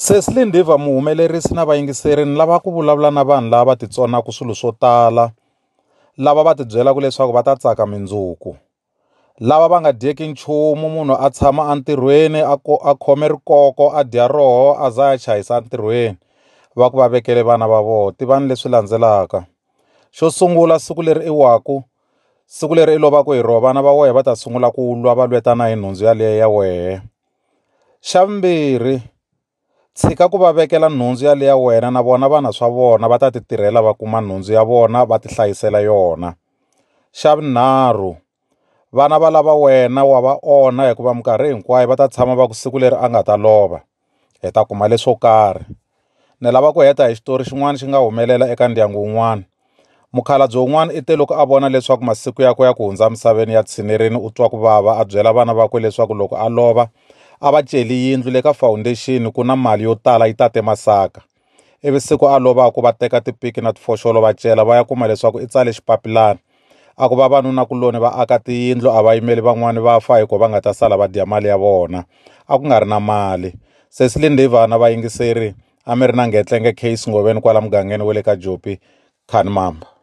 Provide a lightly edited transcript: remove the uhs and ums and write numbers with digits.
Sesi Ndiva muhumelerisi na vayingiseri ni lava ku vulavula na vanhu lava titsonaka swilo swo tala, lava va tibyelaka leswaku va ta tsaka mindzuku, lava va nga dyeki nchumu. Munhu a tshama entirhweni a khome rikoko a dya roho a za a chayisa entirhweni, va ku va vekele vana va vona. Tivani leswi landzelaka. Xo sungula, siku leri i waku, siku leri i lovaka hi rona, vana va wehe va ta sungula ku lwa va lwetana hi nhundzu yaleyo ya wehe. Xa vumbirhi, tshika ku va vekela nhundzu yaleyo ya wena, na vona vana swa vona va ta ti tirhela va kuma nhundzu ya vona va ti hlayisela yona. Xa vunharhu, vana va lava wena wa va onha hikuva minkarhi hinkwayo va ta tshama va ku siku leri a nga ta lova hi ta kuma leswo karhi. Ni lava ku heta hi xitori xin'wana xi nga humelela eka ndyangu wun'wana. Mukhalabye wun'wana i te loko a vona leswaku masiku yakwe ya ku hundza misaveni ya tshinerini u twa ku vava, a byela vana vakwe leswaku loko a lova a va celi yindlu le ka foundation, ku na mali yo tala yi tate masaka. Ivi siku a lovaka va teka tipiki na tifoxolo va cela va ya kuma leswaku i tsale xipapilani a ku vavanuna-kuloni va aka tiyindlu, a va yimeli van'wani va fa hikuva va nga ta sala va dya mali ya vona, a ku nga ri na mali. Sesi Ndiva na vayingiseri a mi ri na Mr Case Ngobeni kwala mugangeni wa le ka Jopi, Khanimamba.